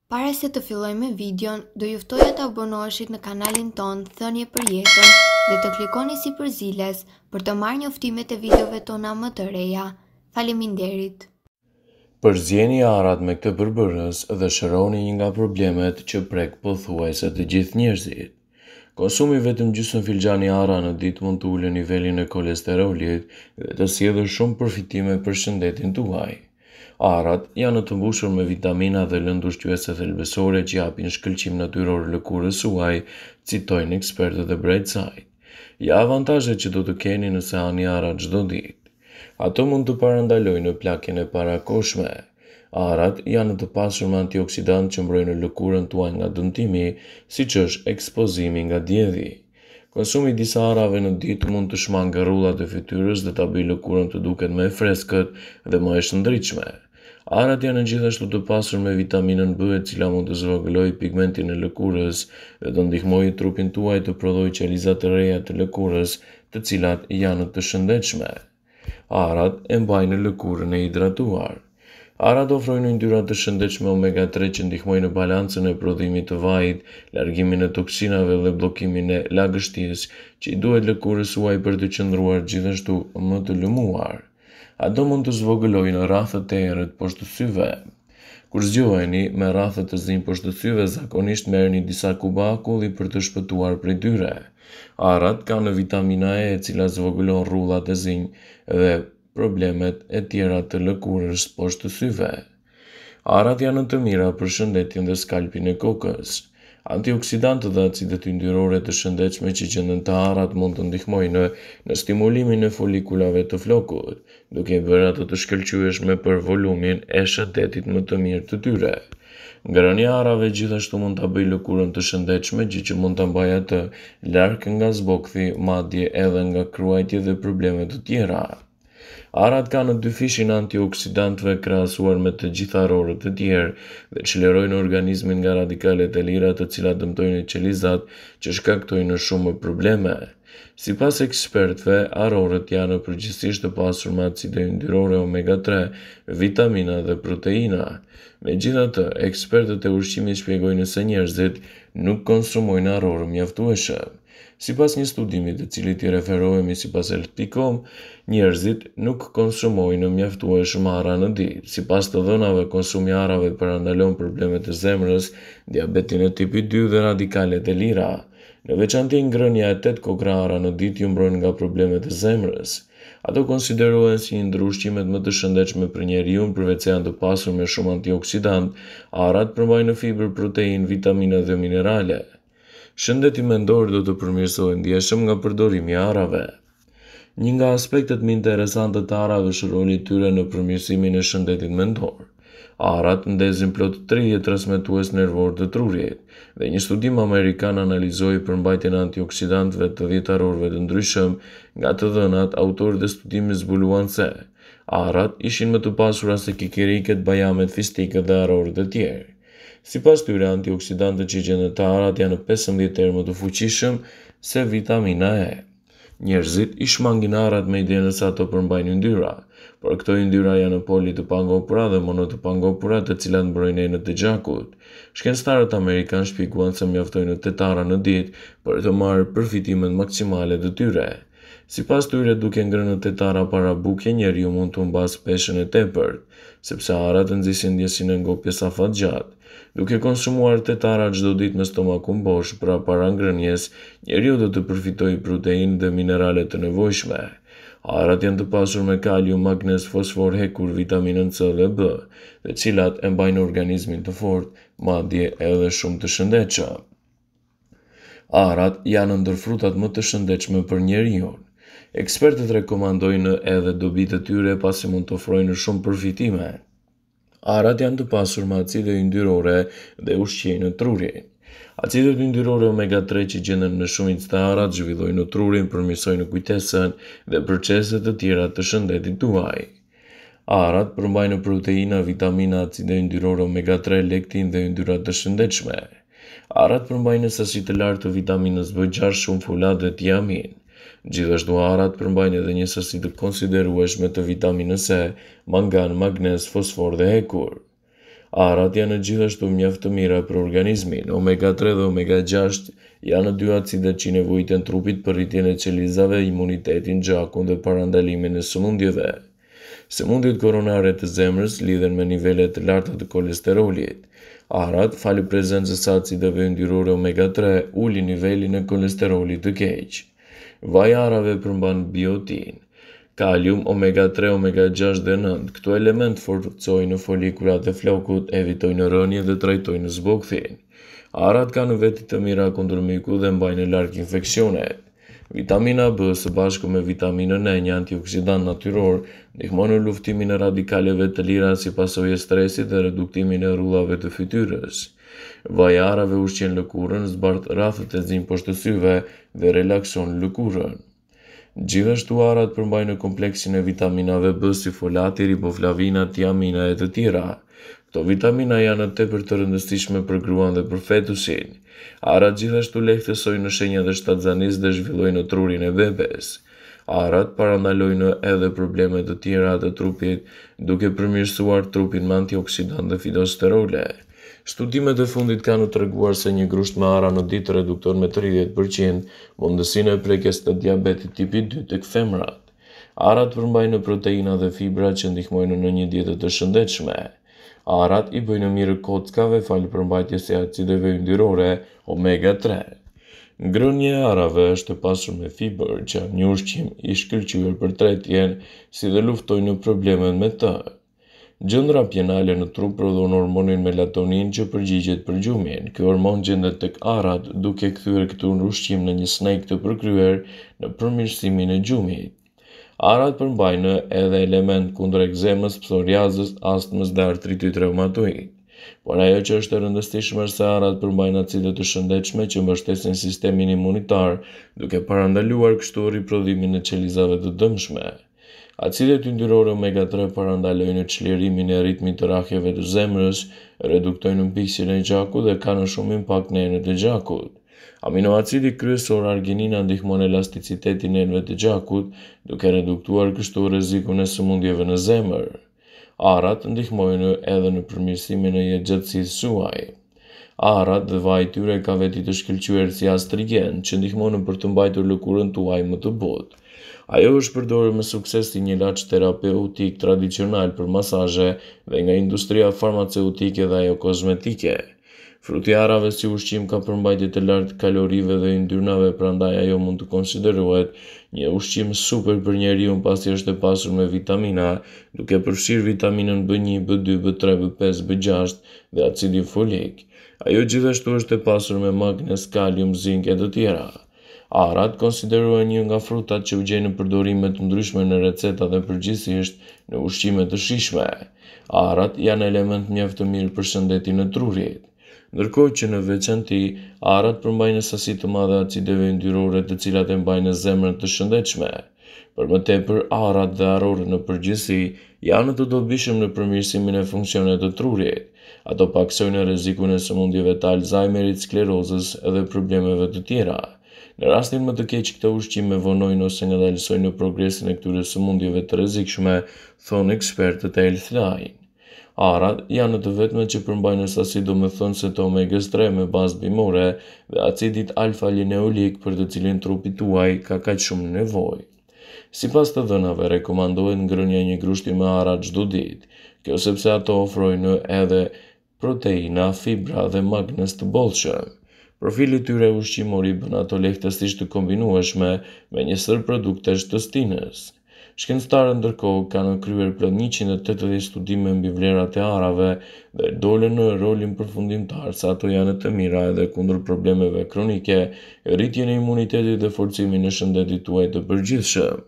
Para se të fillojmë videon, do juftoja të abonoheshit në kanalin tonë Thënie për Jetën dhe të klikoni si përziles për të marrë njoftimet e videove tona më të reja. Faleminderit! Përzjeni arat me këtë përbërës dhe shëroni një nga problemet që prek pothuajse të gjithë njerëzit. Konsumi vetëm gjysmë filxhani ara në ditë mund të ulë nivelin e kolesterolit dhe të sjellë shumë përfitime për shëndetin tuaj. Arat janë të mbushur me vitamina dhe lëndë ushqyese thelbësore që japin shkëlqim natyror lëkurës suaj, citojnë ekspertët e Brightside. Ja avantazhet që do të keni nëse hani arat çdo ditë. Ato mund të parandalojnë plakjen e parakoshme. Arat janë të pasur me antioksidant që mbrojnë lëkurën tuaj nga dëmtimi, siç është ekspozimi nga dielli. Konsumi i disa arave në ditë mund të shmangë rrullat e fytyrës dhe ta bëjë lëkurën të duket më e freskët dhe më e shëndritshme. Arat janë gjithashtu të pasur me vitaminën B, e cila mund të zvogëlojë pigmentin e lëkurës dhe të ndihmojë trupin tuaj të prodhojë qelizat e reja të lëkurës, të cilat janë të shëndetshme. Arat e mbajnë lëkurën e hidratuar. Arat ofrojnë yndyrra të shëndetshme omega-3 që ndihmojnë në balancën e prodhimit të vajit, largimin e toksinave dhe bllokimin e lagështisë që i duhet lëkurës suaj për të qëndruar gjithashtu më të lëmuar. Ato mund të zvogëlojnë rrafët e errët poshtë syve. Kur zgjoheni me rrafët të zinj poshtë syve, zakonisht merrni disa kuba akulli për të shpëtuar prej tyre. Arat kanë vitamina E, e cila zvogëlon rrullat e zinj dhe problemet e tjera të lëkurës poshtë syve. Arat janë të mira për shëndetin dhe skalpin e kokës. Antioksidantët dhe acidet yndyrore të shëndetshme që gjenden te arat mund të ndihmojnë në stimulimin e folikulave të flokut, duke bërë ato të shkëlqyeshme për volumin e shëndetit më të mirë të tyre. Ngrënia e arave gjithashtu mund ta bëjë lëkurën të shëndetshme, gjë që mund ta mbajë atë larg nga zbokthi, madje edhe nga kruajtje dhe probleme të tjera. Arat kanë dy fishin antioksidantëve krahasuar me të gjitha arorët e tjerë dhe çlirojnë organizmin nga radikalet e lira të cilat dëmtojnë qelizat që shkaktojnë shumë probleme. Sipas ekspertëve, arorët janë përgjithsisht të pasur me acide yndyrore omega-3, vitamina dhe proteina. Megjithatë, ekspertët e ushqimit shpjegojnë se njerëzit nuk konsumojnë arorë mjaftueshëm. Sipas një studimi të cilit i referohemi sipas Health.com, njerëzit nuk konsumojnë mjaftueshëm ara në ditë. Sipas të dhënave, konsumi i arave parandalon problemet e zemrës, diabetin e tipit 2 dhe radikalet e lira. Në veçantë, ngrënia e 8 kokra ara në ditë ju mbron nga problemet e zemrës. Ato konsiderohen si një ndër ushqimet më të shëndetshme për njeriu, përveç se janë të pasur me shumë antioksidant. Arat përmbajnë fibër, proteinë, vitamina dhe minerale. Shëndeti mendor do të përmirësohet ndjeshëm nga përdorimi i arave. Një nga aspektet më interesante të arave është roli i tyre në përmirësimin e shëndetit mendor. Arat ndezin plot 30 transmetues nervor të trurit, dhe një studim amerikan analizoi përmbajtjen e antioksidantëve të 10 arorëve të ndryshëm. Nga të dhënat, autorët e studimit zbuluan se arat ishin më të pasura se kikiriket, bajamet, fistikët dhe arorët e tjerë. Sipas tyre, antioksidantët që gjenden te arat janë 15 herë më të fuqishëm se vitamina E. Njerëzit i shmangin arat me idenë se ato përmbajnë yndyra, por këto yndyra janë poli të pangopura dhe mono të pangopura, të cilat mbrojnë enët e gjakut. Shkencëtarët amerikanë shpjeguan se mjaftojnë 8 ara në ditë për të marrë përfitimet maksimale të tyre. Sipas tyre, duke ngrënë 8 ara para bukje, njeriu mund të humbasë peshën e tepërt, sepse arat nxisin ndjesinë e ngopjes afatgjatë. Duke konsumuar 8 ara çdo ditë me stomakun bosh para ngrënjes, njeriu do të përfitojë proteinë dhe minerale të nevojshme. Arat janë të pasur me kalium, magnez, fosfor, hekur, vitaminën C dhe B, të cilat e mbajnë organizmin të fortë, madje edhe shumë të shëndetshëm. Arat janë ndër frutat më të shëndetshme për njeriu. Ekspertët rekomandojnë edhe dobit e tyre pasi mund të ofrojnë shumë përfitime. Arat janë të pasur me acide yndyrore dhe ushqejnë trurin. Acidet yndyrore omega-3 që gjenden në shumicë të arat zhvillojnë trurin, përmirësojnë kujtesën dhe proceset të tjera të shëndetit tuaj. Arat përmbajnë proteina, vitamina, acide yndyrore omega-3, lektin dhe yndyra të shëndetshme. Arat përmbajnë sasi të lartë të vitaminës B6, shumë folat dhe tiamin. Gjithashtu arat përmbajnë edhe një sasi të konsiderueshme të vitaminës C, mangan, magnez, fosfor dhe hekur. Arat janë gjithashtu mjaft të mira për organizmin. Omega-3 dhe omega-6 janë dy acidet që nevojiten trupit për rritjen e qelizave, imunitetin, gjakun dhe parandalimin e sëmundjeve. Sëmundjet koronare të zemrës lidhen me nivelet të larta të kolesterolit. Arat, falë prezencës së acideve yndyrore omega-3, uli nivelin e kolesterolit të keq. Vaji i arave përmban biotin, kalium, omega-3, omega-6 dhe 9. Këto element forcojnë folikulat e flokut, evitojnë rënje dhe trajtojnë zbogthin. Arat kanë veti të mira kundër mykut dhe mbajnë larg infeksionet. Vitamina B së bashku me vitaminën E, një antioksidant natyror, ndihmon në luftimin e radikaleve të lira si pasojë e stresit dhe reduktimin e rrullave të fytyrës. Vaji i arave ushqen lëkurën, zbardh rrafët e zinj poshtë syve dhe relakson lëkurën. Gjithashtu arat përmbajnë kompleksin e vitaminave B si folati, riboflavina, tiamina e të tjera. Këto vitamina janë tepër të rëndësishme për gruan dhe për fetusin. Arat gjithashtu lehtësojnë në shenjat e shtatzanisë dhe zhvillojnë trurin e bebes. Arat parandalojnë edhe probleme të tjera të trupit, duke përmirësuar trupin me antioksidant dhe fitosterole. Studimet e fundit kanë treguar se një grusht me ara në ditë redukton me 30% mundësinë e prekjes të diabetit tipi 2 tek femrat. Arat përmbajnë proteina dhe fibra që ndihmojnë në një dietë të shëndetshme. Arat i bëjnë mirë kockave falë përmbajtjes së acideve yndyrore omega-3. Ngrënia e arave është e pasur me fibër që janë një ushqim i shkëlqyer për tretjen, si dhe luftojnë problemet me të. Gjëndra pjenale në trup prodhon hormonin melatonin që përgjigjet për gjumin. Ky hormon gjendet tek arat, duke kthyer këtë ushqim në një snake të përkryer në përmirësimin e gjumit. Arat përmbajnë edhe element kundër ekzemës, psoriazës, astmës dhe artritit reumatoid. Por ajo që është e rëndësishme është se arat përmbajnë acide të shëndetshme që mbështesin sistemin imunitar, duke parandaluar kështu riprodhimin e qelizave të dëmshme. Acidet yndyrore omega-3 parandalojnë çlirimin e ritmit të rrahjeve të zemrës, reduktojnë mpiksjen e gjakut dhe kanë shumë impakt në enet e gjakut. Aminoacidi kryesor arginina ndihmon elasticitetin e enëve të gjakut, duke reduktuar kështu rrezikun e sëmundjeve në zemër. Arat ndihmojnë edhe në përmirësimin e jetëgjatësisë suaj. Arat dhe vaji i tyre ka veti të shkëlqyer si astrigen, që ndihmon për të mbajtur lëkurën tuaj më të butë. Ajo është përdorur me sukses si një ilaç terapeutik tradicional për masazhe dhe nga industria farmaceutike dhe ajo kozmetike. Fruti i arave si ushqim ka përmbajtje të lartë kalorive dhe yndyrnave, prandaj ajo mund të konsiderohet një ushqim super për njeriu pasi është e pasur me vitamina, duke përfshirë vitaminën B1, B2, B3, B5, B6 dhe acidin folik. Ajo gjithashtu është e pasur me magnez, kalium, zink e të tjera. Arat konsiderohen një nga frutat që u gjejnë në përdorime të ndryshme në receta dhe përgjithsisht në ushqime të shijshme. Arat janë element mjaft të mirë për shëndetin e trurit. Ndërkohë që në veçanti, arat përmbajnë sasi të madhe acideve yndyrore të cilat e mbajnë zemrën të shëndetshme. Për më tepër, arat dhe arorët në përgjithësi janë të dobishëm në përmirësimin e funksioneve të trurit. Ato paksojnë rrezikun e sëmundjeve të Alzheimerit, sklerozës dhe problemeve të tjera. Në rastin më të keq, këto ushqime vonojnë ose ngadalësojnë progresin e këtyre sëmundjeve të rrezikshme, thonë ekspertët e Healthline. Arat janë të vetmet që përmbajnë sasi domethënëse të omega-3 me bazë bimore dhe acidit alfa-lineolik për të cilin trupi tuaj ka kaq shumë nevojë. Sipas të dhënave, rekomandohet ngrënia e një grushti me arat çdo ditë. Kjo sepse ato ofrojnë edhe proteina, fibra dhe magnez të bollshëm. Profili i tyre ushqimor i bën ato lehtësisht të kombinueshme me një sër produktesh të stinës. Shkencëtarët ndërkohë kanë kryer plot 180 studime mbi vlerat e arave dhe dolën në rolin përfundimtar se ato janë të mira edhe kundër problemeve kronike, rritjen e imunitetit dhe forcimin e shëndetit tuaj të përgjithshëm.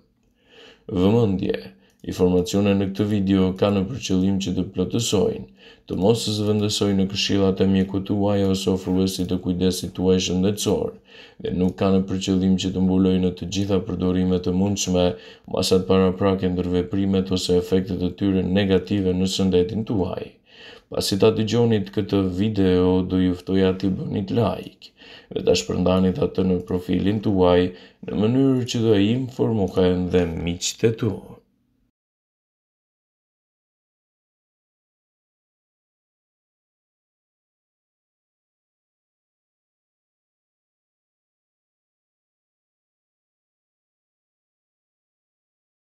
Vëmendje. Informacionet në këtë video kanë për qëllim që të plotësojnë, të mos zëvendësojnë në këshillat e mjekut tuaj ose ofruesit të kujdesit tuaj shëndetësor, dhe nuk kanë për qëllim që të mbulojnë në të gjitha përdorimet e mundshme, masat paraprake ndër veprimet ose efektet e tyre negative në shëndetin tuaj. Pasi ta dëgjonit këtë video, do ju ftoja t'i bënit like dhe ta shpërndanit atë në profilin tuaj në mënyrë që do informohen dhe miqtë tu.